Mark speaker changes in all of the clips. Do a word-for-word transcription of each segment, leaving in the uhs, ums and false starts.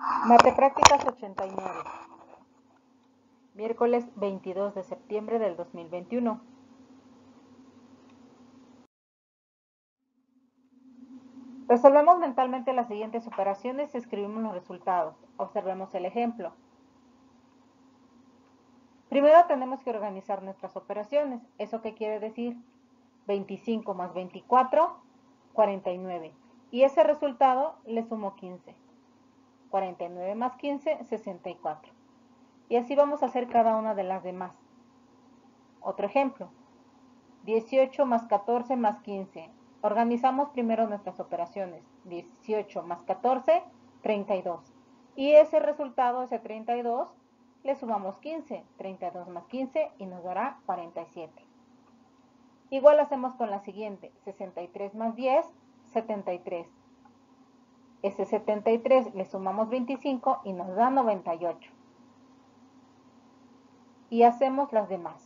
Speaker 1: Mate Prácticas ochenta y nueve. Miércoles veintidós de septiembre del dos mil veintiuno. Resolvemos mentalmente las siguientes operaciones y escribimos los resultados. Observemos el ejemplo. Primero tenemos que organizar nuestras operaciones. ¿Eso qué quiere decir? veinticinco más veinticuatro, cuarenta y nueve. Y ese resultado le sumo quince. cuarenta y nueve más quince, sesenta y cuatro. Y así vamos a hacer cada una de las demás. Otro ejemplo. dieciocho más catorce más quince. Organizamos primero nuestras operaciones. dieciocho más catorce, treinta y dos. Y ese resultado, ese treinta y dos, le sumamos quince. treinta y dos más quince y nos dará cuarenta y siete. Igual hacemos con la siguiente. sesenta y tres más diez, setenta y tres. Ese setenta y tres le sumamos veinticinco y nos da noventa y ocho. Y hacemos las demás.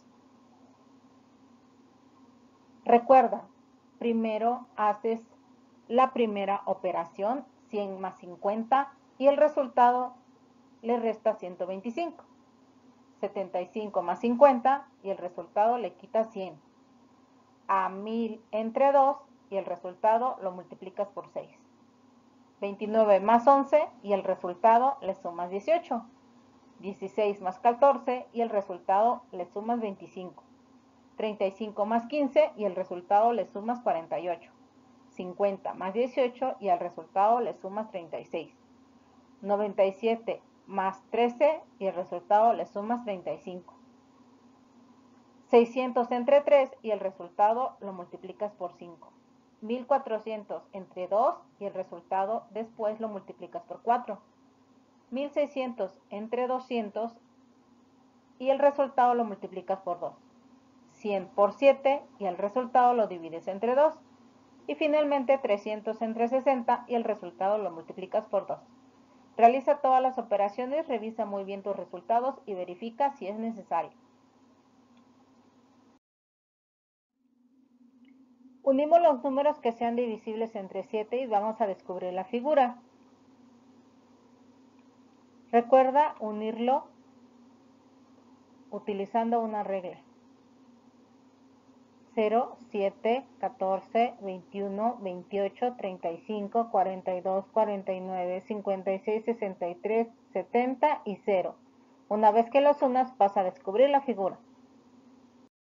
Speaker 1: Recuerda, primero haces la primera operación, cien más cincuenta, y el resultado le resta ciento veinticinco. setenta y cinco más cincuenta y el resultado le quita cien. A mil entre dos y el resultado lo multiplicas por seis. veintinueve más once y el resultado le sumas dieciocho. dieciséis más catorce y el resultado le sumas veinticinco. treinta y cinco más quince y el resultado le sumas cuarenta y ocho. cincuenta más dieciocho y al resultado le sumas treinta y seis. noventa y siete más trece y el resultado le sumas treinta y cinco. seiscientos entre tres y el resultado lo multiplicas por cinco. mil cuatrocientos entre dos y el resultado después lo multiplicas por cuatro. mil seiscientos entre doscientos y el resultado lo multiplicas por dos. cien por siete y el resultado lo divides entre dos. Y finalmente trescientos entre sesenta y el resultado lo multiplicas por dos. Realiza todas las operaciones, revisa muy bien tus resultados y verifica si es necesario. Unimos los números que sean divisibles entre siete y vamos a descubrir la figura. Recuerda unirlo utilizando una regla. cero, siete, catorce, veintiuno, veintiocho, treinta y cinco, cuarenta y dos, cuarenta y nueve, cincuenta y seis, sesenta y tres, setenta y cero. Una vez que los unas vas a descubrir la figura.